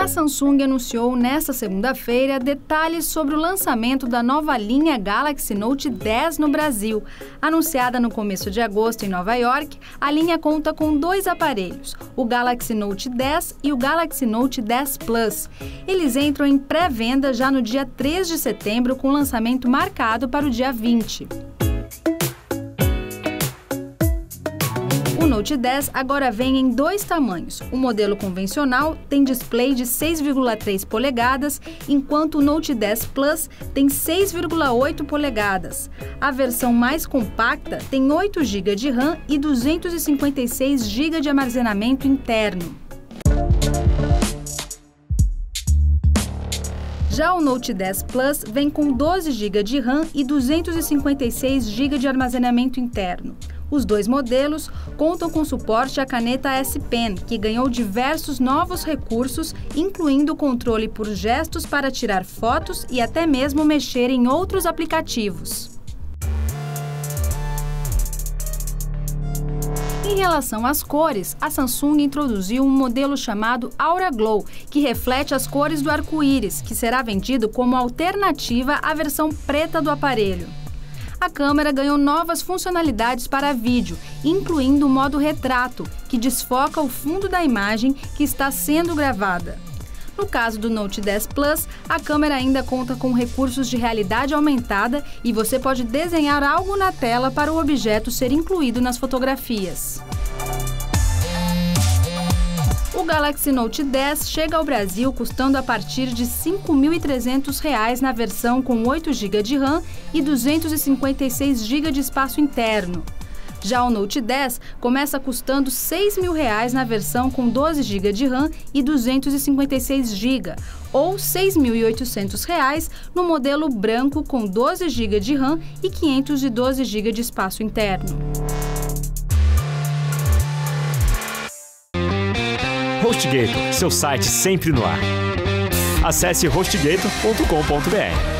A Samsung anunciou nesta segunda-feira detalhes sobre o lançamento da nova linha Galaxy Note 10 no Brasil. Anunciada no começo de agosto em Nova York, a linha conta com 2 aparelhos, o Galaxy Note 10 e o Galaxy Note 10 Plus. Eles entram em pré-venda já no dia 3 de setembro, com lançamento marcado para o dia 20. O Note 10 agora vem em 2 tamanhos. O modelo convencional tem display de 6,3 polegadas, enquanto o Note 10 Plus tem 6,8 polegadas. A versão mais compacta tem 8 GB de RAM e 256 GB de armazenamento interno. Já o Note 10 Plus vem com 12 GB de RAM e 256 GB de armazenamento interno. Os 2 modelos contam com suporte à caneta S Pen, que ganhou diversos novos recursos, incluindo o controle por gestos para tirar fotos e até mesmo mexer em outros aplicativos. Em relação às cores, a Samsung introduziu um modelo chamado Aura Glow, que reflete as cores do arco-íris, que será vendido como alternativa à versão preta do aparelho. A câmera ganhou novas funcionalidades para vídeo, incluindo o modo retrato, que desfoca o fundo da imagem que está sendo gravada. No caso do Note 10 Plus, a câmera ainda conta com recursos de realidade aumentada e você pode desenhar algo na tela para o objeto ser incluído nas fotografias. O Galaxy Note 10 chega ao Brasil custando a partir de R$ 5.300 na versão com 8 GB de RAM e 256 GB de espaço interno. Já o Note 10 começa custando R$ 6.000 na versão com 12 GB de RAM e 256 GB, ou R$ 6.800 no modelo branco com 12 GB de RAM e 512 GB de espaço interno. HostGator, seu site sempre no ar. Acesse hostgator.com.br.